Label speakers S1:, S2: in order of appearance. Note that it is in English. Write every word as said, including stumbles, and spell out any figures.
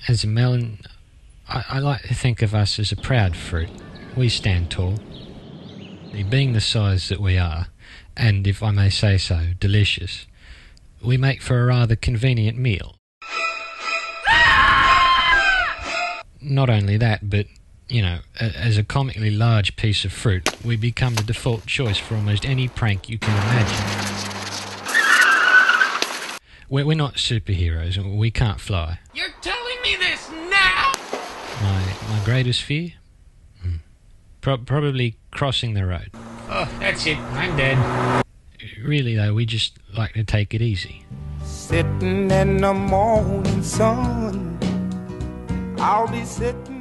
S1: as a melon, I, I like to think of us as a proud fruit. We stand tall. Being the size that we are, and if I may say so, delicious, we make for a rather convenient meal. Not only that, but, you know, as a comically large piece of fruit, we become the default choice for almost any prank you can imagine. We're, we're not superheroes, and we can't fly.
S2: You're telling me this now?
S1: My, my greatest fear? Hmm. Pro- probably crossing the road.
S2: Oh, that's it. I'm dead.
S1: Really, though, we just like to take it easy.
S3: Sitting in the morning sun, I'll be sitting